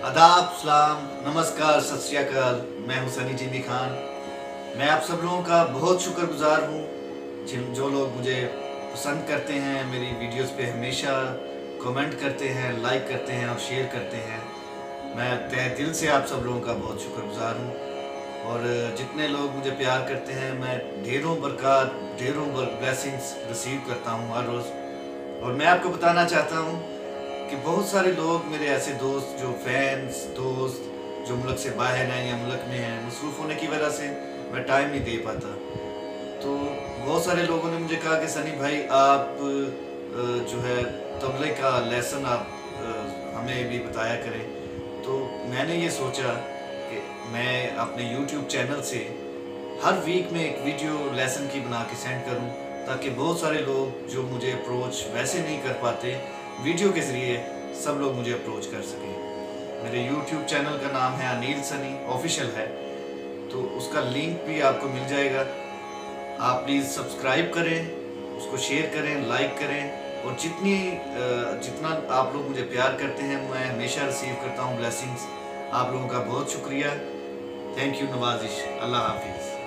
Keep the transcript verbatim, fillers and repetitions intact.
आदाब, सलाम, नमस्कार, सत श्री अकाल। मैं हूं सनी टीवी खान। मैं आप सब लोगों का बहुत शुक्रगुजार हूं जिन जो लोग मुझे पसंद करते हैं, मेरी वीडियोस पे हमेशा कमेंट करते हैं, लाइक करते हैं और शेयर करते हैं। मैं तहे दिल से आप सब लोगों का बहुत शुक्रगुजार हूं। और जितने लोग मुझे प्यार करते हैं, मैं ढेरों बरकत, ढेरों ब्लेसिंग्स रिसीव करता हूं हर रोज़। और मैं आपको बताना चाहता हूं कि बहुत सारे लोग मेरे ऐसे दोस्त, जो फैंस दोस्त जो मुल्क से बाहर हैं या मुल्क में हैं, मसरूफ़ होने की वजह से मैं टाइम नहीं दे पाता। तो बहुत सारे लोगों ने मुझे कहा कि सनी भाई, आप जो है तबले का लेसन आप हमें भी बताया करें। तो मैंने ये सोचा कि मैं अपने यूट्यूब चैनल से हर वीक में एक वीडियो लेसन की बना के सेंड करूं, ताकि बहुत सारे लोग जो मुझे अप्रोच वैसे नहीं कर पाते, वीडियो के ज़रिए सब लोग मुझे अप्रोच कर सकें। मेरे यूट्यूब चैनल का नाम है अनिल सनी ऑफिशियल है, तो उसका लिंक भी आपको मिल जाएगा। आप प्लीज़ सब्सक्राइब करें, उसको शेयर करें, लाइक करें। और जितनी जितना आप लोग मुझे प्यार करते हैं, मैं हमेशा रिसीव करता हूँ ब्लेसिंग्स। आप लोगों का बहुत शुक्रिया। थैंक यू, नवाजिश। अल्लाह हाफिज़।